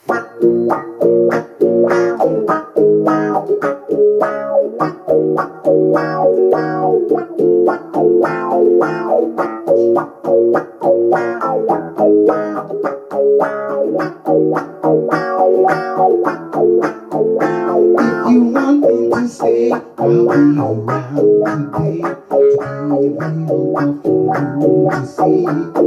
you want me to stay, I'll be around today to be available for you to see.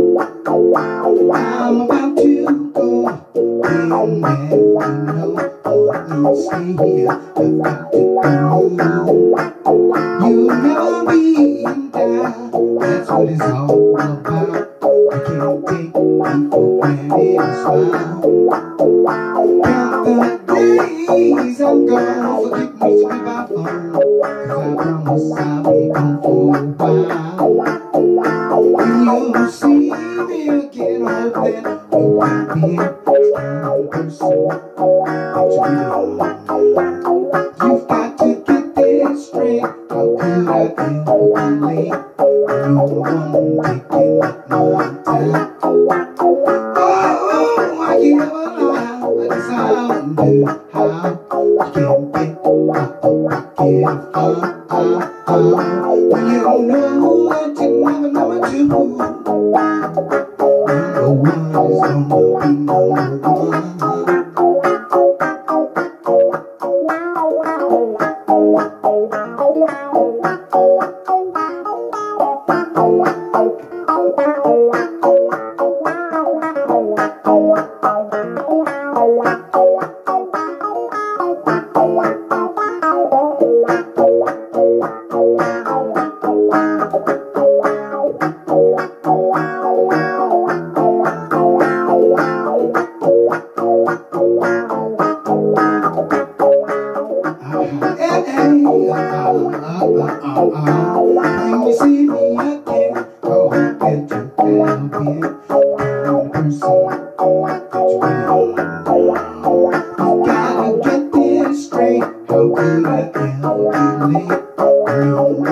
I'm about to go, and then you know I won't stay here. I've got to go. You'll never be in doubt, that's what it's all about. You can't take me for granted and smile. Count the days I'm gone, forget me to be by phone, 'cause I promise I'll be gone for a while. When you see me again, hope that you might be a person that you belong. You've got to get this straight. How could I ever be late when you're the one taking up my time? Oh, why you never lie? That's how I do. How you can't get up, get when you don't know what you never know what you do. Number one is gonna be number one. When you see me again, I hope that you will be the person that you belong. You gotta get this straight. How could I ever be late?